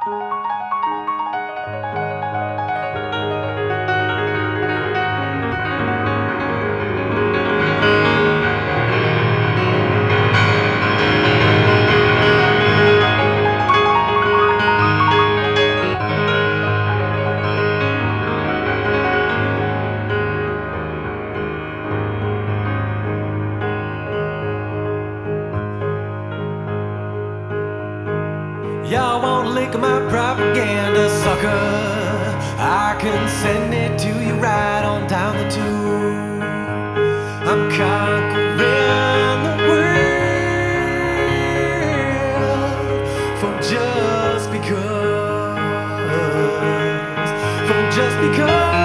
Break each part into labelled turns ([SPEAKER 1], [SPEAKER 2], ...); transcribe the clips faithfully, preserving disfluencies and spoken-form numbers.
[SPEAKER 1] Y'all wanna lick my propaganda, sucker? I can send it to you right on down the tube. I'm conquering the world for just because, for just because.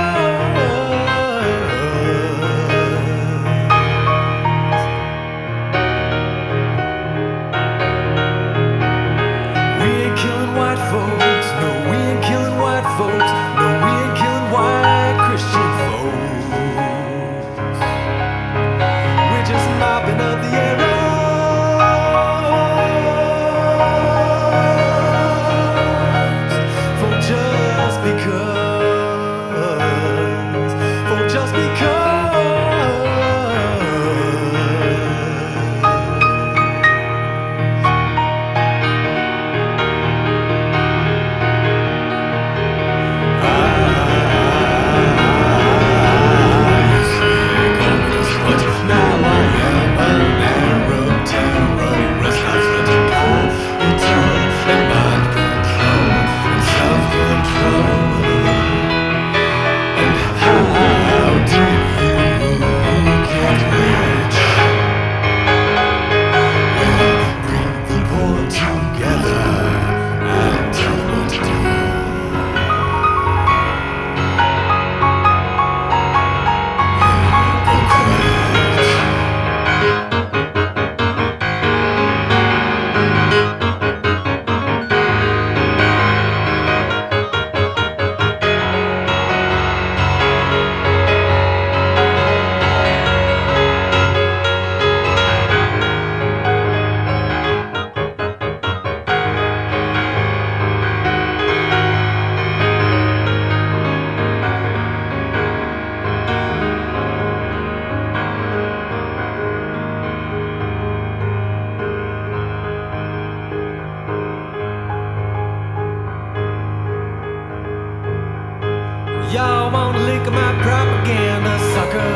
[SPEAKER 1] Y'all wanna lick my propaganda, sucker?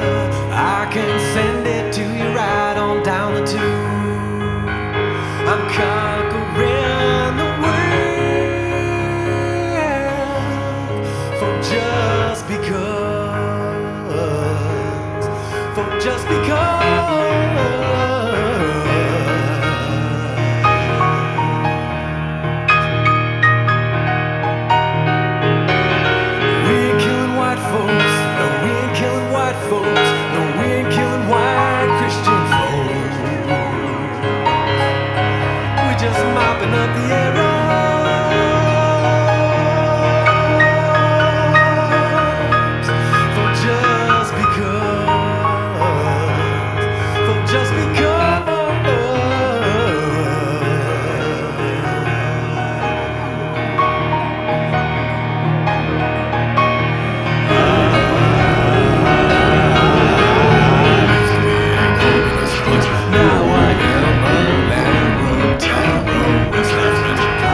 [SPEAKER 1] I can send it to you right on down the tube. I'm conquering the world for just because, for just because. Mopping up the arrows for just because, for just because. Now I am a land road, town road, west, left,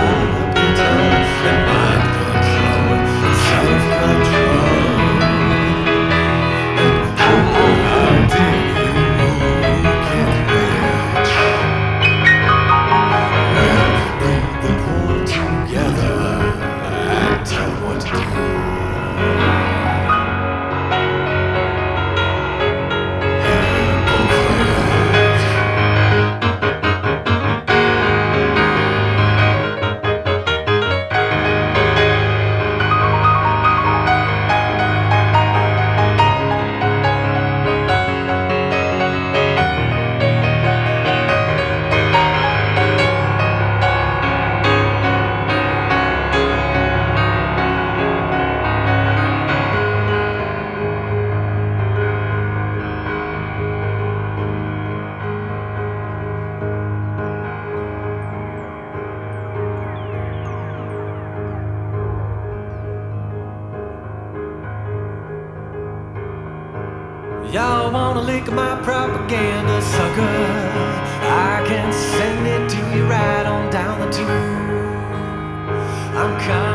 [SPEAKER 1] Y'all wanna lick my propaganda, sucker? I can send it to you right on down the tube. I'm coming.